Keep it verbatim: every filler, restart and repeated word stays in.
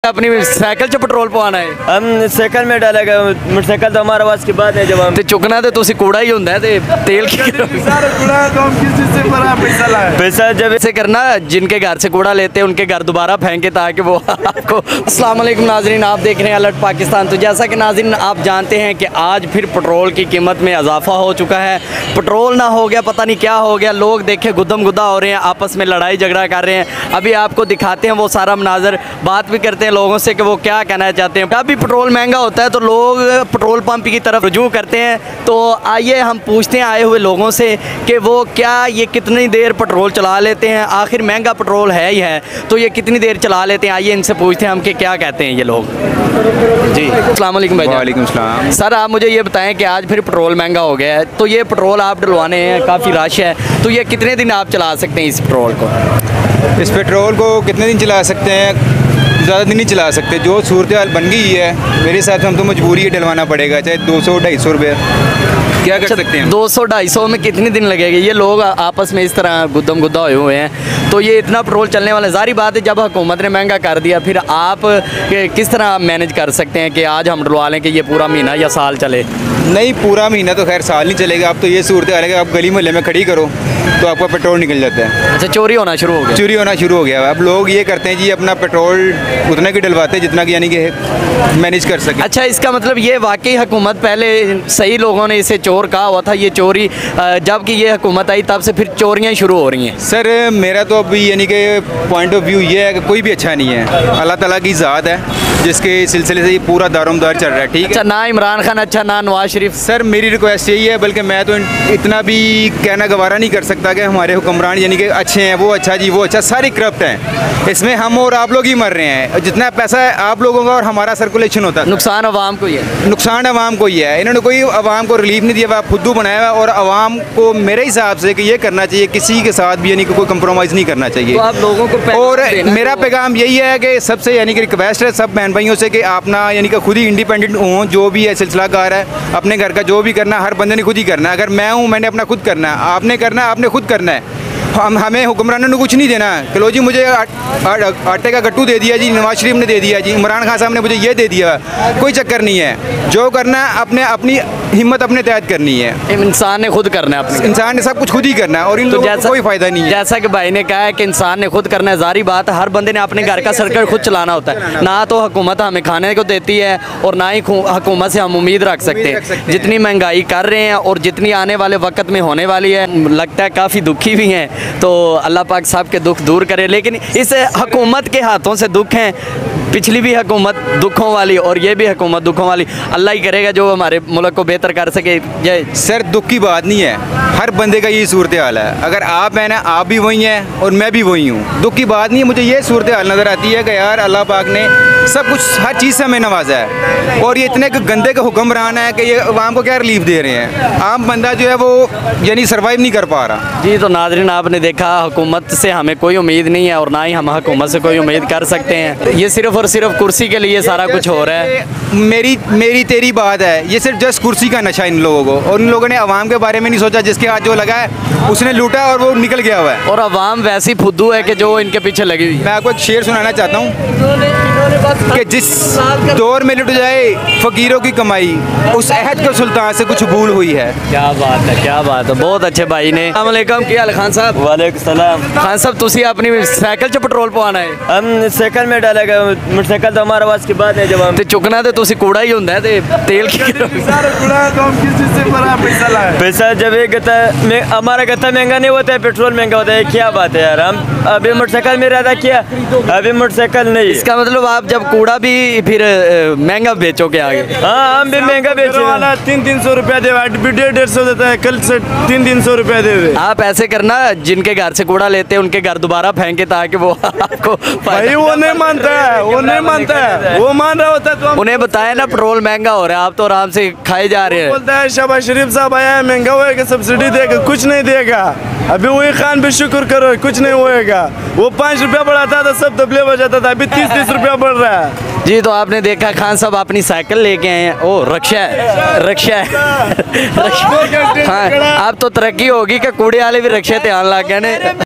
अपनी साइकिल च पेट्रोल पवाना है। हम साइकिल में डालेगा, मोटरसाइकिल तो हमारे पास की बात है। जब हम ते चुकना तो तुसी कूड़ा ही होंदा है ते तेल की पैसा जब ऐसे करना, जिनके घर से कूड़ा लेते हैं उनके घर दोबारा फेंके ताकि वो आपको। अस्सलाम वालेकुम नाज़रीन, आप देख रहे हैं अलर्ट पाकिस्तान। तो जैसा कि नाज़रीन आप जानते हैं कि आज फिर पेट्रोल की कीमत में इजाफा हो चुका है। पेट्रोल ना हो गया, पता नहीं क्या हो गया। लोग देखे गुदम गुदा हो रहे हैं, आपस में लड़ाई झगड़ा कर रहे हैं। अभी आपको दिखाते हैं वो सारा मनाजर, बात भी करते हैं लोगों से कि वो क्या कहना चाहते हैं। अभी पेट्रोल महंगा होता है तो लोग पेट्रोल पंप की तरफ रुजू करते हैं। तो आइए हम पूछते हैं आए हुए लोगों से कि वो क्या ये कितनी देर पेट्रोल चला लेते हैं। आखिर महंगा पेट्रोल है ही है तो ये कितनी देर चला लेते हैं। आइए इनसे पूछते हैं हम कि क्या कहते हैं ये लोग। जी अस्सलाम वालेकुम भाई। वालेकुम सलाम। सर आप मुझे ये बताएं कि आज फिर पेट्रोल महंगा हो गया है तो ये पेट्रोल आप डलवाने हैं, काफ़ी रश है, तो ये कितने दिन आप चला सकते हैं इस पेट्रोल को? इस पेट्रोल को कितने दिन चला सकते हैं? ज़्यादा दिन नहीं चला सकते। जो सूरत हाल बन गई है मेरे हिसाब से हम तो मजबूरी है डलवाना पड़ेगा, चाहे दो सौ ढाई सौ रुपये। क्या कर सकते हैं? दो सौ ढाई सौ में कितने दिन लगेंगे? ये लोग आपस में इस तरह गुद्दम गुद्दा हुए हुए हैं तो ये इतना पेट्रोल चलने वाला, जारी बात है जब हुकूमत ने महंगा कर दिया फिर आप किस तरह मैनेज कर सकते हैं कि आज हम डलवा लें कि ये पूरा महीना या साल चले? नहीं, पूरा महीना तो खैर साल नहीं चलेगा। अब तो ये सूरत हाल है कि आप गली मोहल्ले में खड़ी करो तो आपका पेट्रोल निकल जाता है। अच्छा, चोरी होना शुरू हो गया? चोरी होना शुरू हो गया है। अब लोग ये करते हैं जी अपना पेट्रोल उतना की डलवाते हैं जितना कि यानी कि मैनेज कर सके। अच्छा, इसका मतलब ये वाकई हुकूमत पहले सही लोगों ने इसे चोर कहा हुआ था, ये चोरी जबकि ये हुकूमत आई तब से फिर चोरियाँ शुरू हो रही हैं। सर मेरा तो अभी यानी कि पॉइंट ऑफ व्यू ये है कि कोई भी अच्छा नहीं है। अल्लाह ताला की ज़ात है जिसके सिलसिले से ये पूरा दारोमदार चल रहा है। ठीक है। अच्छा, ना इमरान खान अच्छा ना नवाज शरीफ। सर मेरी रिक्वेस्ट यही है, बल्कि मैं तो इतना भी कहना गवारा नहीं कर सकता कि हमारे हुक्मरान यानी कि अच्छे हैं, वो अच्छा जी वो अच्छा, सारी करप्ट हैं। इसमें हम और आप लोग ही मर रहे हैं। जितना पैसा है आप लोगों का और हमारा सर्कुलेशन होता है, नुकसान अवाम को ही है। नुकसान अवाम को ही है। इन्होंने कोई अवाम को रिलीफ नहीं दिया, फुद्दू बनाया हुआ। और अवाम को मेरे हिसाब से कि ये करना चाहिए, किसी के साथ भी यानी कि कोई कंप्रोमाइज़ नहीं करना चाहिए। तो आप लोगों को और मेरा पैगाम यही है कि सबसे यानी कि रिक्वेस्ट है सब बहन भाइयों से कि आप ना यानी कि खुद ही इंडिपेंडेंट हों। जो भी है सिलसिलाकार है अपने घर का जो भी करना है हर बंदे ने खुद ही करना है। अगर मैं हूँ मैंने अपना खुद करना है, आपने करना है आपने खुद करना है। हम हमें हुक्मरानों ने कुछ नहीं देना है कि लो जी मुझे आ, आ, आटे का गट्टू दे दिया जी, नवाज शरीफ ने दे दिया जी, इमरान खान साहब ने मुझे ये दे दिया। कोई चक्कर नहीं है। जो करना है अपने अपनी हिम्मत अपने तहत करनी है। इंसान ने खुद करना है अपने। इंसान ने सब कुछ खुद ही करना है और इन तो लोगों को कोई फ़ायदा नहीं है। जैसा कि भाई ने कहा है कि इंसान ने खुद करना है, जारी बात है हर बंदे ने अपने घर का सर्कल खुद चलाना होता है। ना तो हुकूमत हमें खाने को देती है और ना ही हुकूमत से हम उम्मीद रख सकते हैं। जितनी महंगाई कर रहे हैं और जितनी आने वाले वक्त में होने वाली है, लगता है काफ़ी दुखी भी हैं। तो अल्लाह पाक साहब के दुख दूर करे। लेकिन इस हुकूमत के हाथों से दुख हैं, पिछली भी हुकूमत दुखों वाली और ये भी हुकूमत दुखों वाली। अल्लाह ही करेगा जो हमारे मुल्क को बेहतर कर सके। जय सर दुख की बात नहीं है, हर बंदे का यही सूरत हाल है। अगर आप हैं ना, आप भी वही हैं और मैं भी वही हूँ। दुख की बात नहीं है। मुझे ये सूरत हाल नज़र आती है कि यार अल्लाह पाक ने सब कुछ हर चीज़ से हमें नवाजा है और ये इतने गंदे के हुक्मरान है कि ये आवाम को क्या रिलीफ दे रहे हैं। आम बंदा जो है वो यानी सर्वाइव नहीं कर पा रहा। जी, तो नाज़रीन आपने देखा हुकूमत से हमें कोई उम्मीद नहीं है और ना ही हम हुकूमत से कोई उम्मीद कर सकते हैं। ये सिर्फ और सिर्फ कुर्सी के लिए सारा कुछ हो रहा है। मेरी मेरी तेरी बात है, ये सिर्फ जस्ट कुर्सी का नशा इन लोगों को, और इन लोगों ने अवाम के बारे में नहीं सोचा। जिसके हाथ जो लगा है उसने लूटा और वो निकल गया हुआ है। और अवाम वैसी फुद्दू है कि जो इनके पीछे लगी हुई। मैं आपको एक शेर सुनाना चाहता हूँ कि जिस दौर में लुट जाए फकीरों की कमाई, उस अहद के सुल्तान से कुछ भूल हुई है। क्या बात है, क्या बात है, बहुत अच्छे भाई ने। अस्सलाम वालेकुम, क्या हाल खान साहब? वालेकुम सलाम। खान साहब तुसी अपनी साइकिल च पेट्रोल पवाना है? हम साइकिल में डालेगा, मोटरसाइकिल तो हमारे पास की बात है। जब हम ते चुकना तो तुसी कूड़ा ही होंदा है ते तेल की पैसा जब ये गता में हमारा गता महंगा नहीं होता है, पेट्रोल महंगा होता है। क्या बात है यार, हम अभी मोटरसाइकिल में रहता किया, अभी मोटरसाइकिल नहीं। इसका मतलब आप जब कूड़ा भी फिर महंगा बेचोगे आगे? हाँ, हम भी महंगा बेच रहे हैं। तीन तीन सौ रुपया दे, डेढ़ डेढ़ सौ देता है, कल से तीन तीन सौ रुपया दे। आप ऐसे करना, जिनके घर से कूड़ा लेते हैं उनके घर दोबारा फेंके ताकि वो आपको। भाई वो नहीं मानता है, वो नहीं मानता है, वो मान रहा होता है तो उन्हें बताया ना पेट्रोल महंगा हो रहा है, आप तो आराम से खाए जा रहे हैं। बोलता है शहबाज शरीफ साहब आया है, महंगा होएगा, सब्सिडी देगा, कुछ नहीं देगा। अभी वही खान भी शुक्र करो, कुछ नहीं होएगा। वो पाँच रुपया बढ़ाता था सब तबले बजाता था, अभी तीस तीस रुपया बढ़ रहा है। जी, तो आपने देखा खान साहब अपनी साइकिल लेके आए हैं। ओ रक्षा है, रक्षा है। हाँ, अब तो तरक्की होगी कि कूड़े वाले भी रक्षा ध्यान लग गए ने।